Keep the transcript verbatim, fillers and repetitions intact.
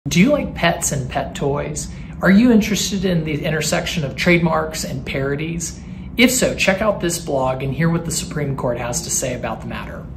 Do you like pets and pet toys? Are you interested in the intersection of trademarks and parodies? If so, check out this blog and hear what the Supreme Court has to say about the matter.